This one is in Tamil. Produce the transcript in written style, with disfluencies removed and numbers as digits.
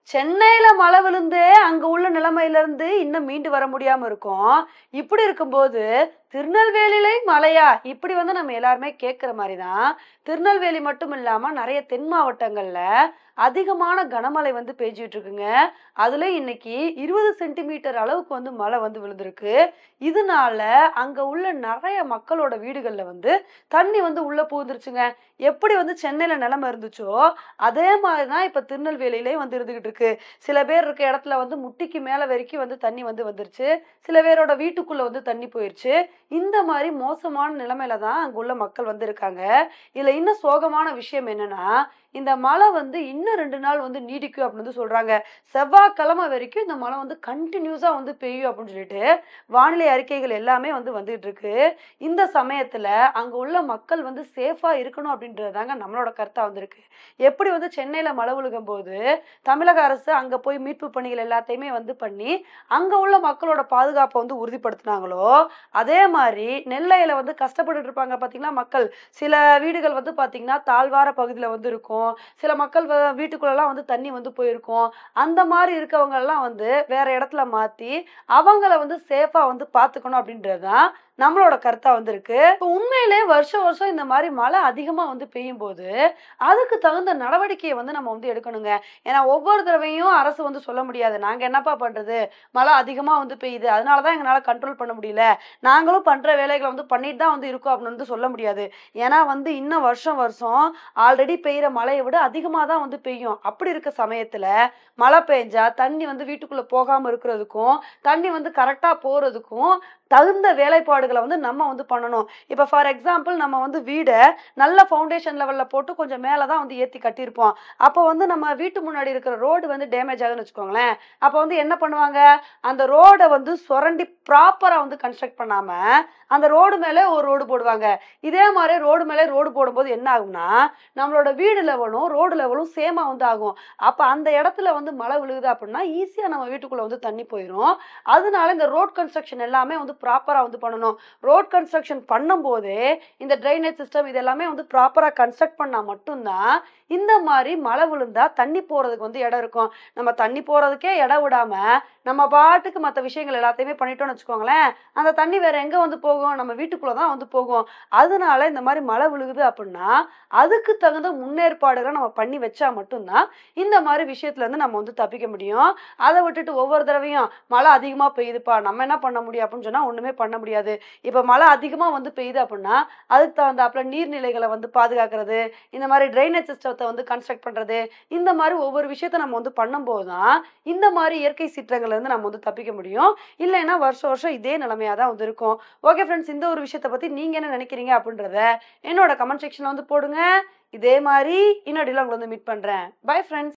சென்னையில மழை விழுந்தே அங்க உள்ள நிலைமையில இருந்து இன்னும் மீண்டு வர முடியாம இருக்கும். இப்படி இருக்கும்போது திருநெல்வேலியிலே மழையா? இப்படி நம்ம எல்லாருமே கேட்கிற மாதிரி தான். திருநெல்வேலி மட்டும் இல்லாம நிறைய தென் மாவட்டங்கள்ல அதிகமான கனமழை பெஞ்சிட்டு இருக்குங்க. அதுல இன்னைக்கு 20 சென்டிமீட்டர் அளவுக்கு மழை விழுந்திருக்கு. இதனால அங்க உள்ள நிறைய மக்களோட வீடுகள்ல தண்ணி உள்ள புகுந்துருச்சுங்க. எப்படி சென்னையில நிலைமை இருந்துச்சோ அதே மாதிரிதான் இப்ப திருநெல்வேலியிலேயே இருந்துகிட்டு இருக்கு. சில பேர் இருக்க இடத்துல முட்டிக்கு மேல வரைக்கும் தண்ணி வந்துருச்சு. சில பேரோட வீட்டுக்குள்ள தண்ணி போயிருச்சு. இந்த மாதிரி மோசமான நிலைமையில தான் அங்க உள்ள மக்கள் இருக்காங்க. இதுல இன்னும் சோகமான விஷயம் என்னன்னா, இந்த மழை இன்னும் 2 நாள் நீடிக்கும் அப்படின்னு சொல்றாங்க. செவ்வாய்க்கிழமை வரைக்கும் இந்த மழை கண்டினியூஸா பெய்யும் அப்படின்னு சொல்லிட்டு வானிலை அறிக்கைகள் எல்லாமே வந்துகிட்டு இருக்கு. இந்த சமயத்துல அங்க உள்ள மக்கள் சேஃபா இருக்கணும் அப்படின்றதாங்க நம்மளோட கருத்தா இருக்கு. எப்படி சென்னையில மழை விழுகும் போது தமிழக அரசு அங்க போய் மீட்பு பணிகள் எல்லாத்தையுமே பண்ணி அங்க உள்ள மக்களோட பாதுகாப்பை உறுதிப்படுத்தினாங்களோ, அதே மாதிரி நெல்லையில கஷ்டப்பட்டுட்டு இருப்பாங்க பாத்தீங்களா மக்கள். சில வீடுகள் பாத்தீங்கன்னா தாழ்வார பகுதியில இருக்கும். சில மக்கள் வீட்டுக்குள்ளலாம் தண்ணி போயிருக்கும். அந்த மாதிரி இருக்கவங்க எல்லாம் வேற இடத்துல மாத்தி அவங்கள சேஃபா பாத்துக்கணும் அப்படின்றதுதான் நம்மளோட கருத்தா இருக்கு. இப்போ உண்மையிலே வருஷம் வருஷம் இந்த மாதிரி மழை அதிகமா பெய்யும் போது அதுக்கு தகுந்த நடவடிக்கையை நம்ம எடுக்கணுங்க. ஏன்னா ஒவ்வொரு தடவையும் அரசு சொல்ல முடியாது, நாங்க என்னப்பா பண்றது, மழை அதிகமா பெய்யுது அதனாலதான் எங்களால கண்ட்ரோல் பண்ண முடியல, நாங்களும் பண்ற வேலைகளை பண்ணிட்டு தான் இருக்கோம் அப்படின்னு சொல்ல முடியாது. ஏன்னா இன்னும் வருஷம் வருஷம் ஆல்ரெடி பெய்யற மழையை விட அதிகமா தான் பெய்யும். அப்படி இருக்க சமயத்துல மழை பெஞ்சா தண்ணி வீட்டுக்குள்ள போகாம இருக்கிறதுக்கும் தண்ணி கரெக்டா போறதுக்கும் தகுந்த வேலைப்பாடுகளை நம்ம பண்ணணும். இப்ப ஃபார் எக்ஸாம்பிள் நம்ம வீடை நல்ல ஃபவுண்டேஷன் லெவல்ல போட்டு கொஞ்சம் மேலதான் ஏத்தி கட்டியிருப்போம். அப்போ நம்ம வீட்டு முன்னாடி இருக்கிற ரோடு டேமேஜ் ஆகுதுன்னு வச்சுக்கோங்களேன். அப்போ என்ன பண்ணுவாங்க, அந்த ரோடை சுரண்டி ப்ராப்பரா கன்ஸ்ட்ரக்ட் பண்ணாம அந்த ரோடு மேலே ஒரு ரோடு போடுவாங்க. இதே மாதிரி ரோடு மேலே ரோடு போடும்போது என்ன ஆகும்னா, நம்மளோட வீடு லெவலும் ரோடு லெவலும் சேமா ஆகும். அப்ப அந்த இடத்துல மழை விழுகுது அப்படின்னா ஈஸியா நம்ம வீட்டுக்குள்ள தண்ணி போயிடும். அதனால இந்த ரோட் கன்ஸ்ட்ரக்ஷன் எல்லாமே ப்ராப்பரா பண்ணணும். ரோட் கன்ஸ்ட்ரக்ஷன் பண்ணும் போதே இந்த ட்ரைனேஜ் சிஸ்டம் இதெல்லாமே ப்ராப்பரா கன்ஸ்ட்ரக்ட் பண்ணா மட்டும்தான் இந்த மாதிரி மழை விழுந்தா தண்ணி போறதுக்கு இடம் இருக்கும். நம்ம தண்ணி போறதுக்கே இடம் விடாம நம்ம பாட்டுக்கு மற்ற விஷயங்கள் எல்லாத்தையுமே பண்ணிட்டோம்னு வச்சுக்கோங்களேன், அந்த தண்ணி வேற எங்க போகும், நம்ம வீட்டுக்குள்ளதான் போகும். அதனால இந்த மாதிரி மழை விழுகுது அப்படின்னா அதுக்கு தகுந்த முன்னேற்பாடுகளை நம்ம பண்ணி வச்சா மட்டும்தான் இந்த மாதிரி விஷயத்துல இருந்து நம்ம தப்பிக்க முடியும். அதை விட்டுட்டு ஒவ்வொரு தடவையும் மழை அதிகமா பெய்யுதுப்பா நம்ம என்ன பண்ண முடியும் அப்படின்னு சொன்னா ஒண்ணுமே பண்ண முடியாது. இப்ப மழை அதிகமா பெய்யுது அப்படின்னா அதுக்கு தகுந்தாப்புல நீர்நிலைகளை பாதுகாக்கிறது, இந்த மாதிரி ட்ரைனேஜ் சிஸ்டத்தை கன்ஸ்ட்ரக்ட் பண்றது, இந்த மாதிரி ஒவ்வொரு விஷயத்த நம்ம பண்ணும் போதுதான் இந்த மாதிரி இயற்கை சீற்றங்கள்ல இருந்து நம்ம தப்பிக்க முடியும். இல்லைன்னா வருஷம் வருஷம் இதே நிலைமையாதான் இருக்கும். ஓகே ஃப்ரெண்ட்ஸ், இந்த ஒரு விஷயத்தை பத்தி நீங்க என்ன நினைக்கிறீங்க அப்படின்றத என்னோட கமெண்ட் செக்ஷன்ல போடுங்க. இதே மாதிரி இன்னொரு உங்களை மீட் பண்றேன். Bye friends.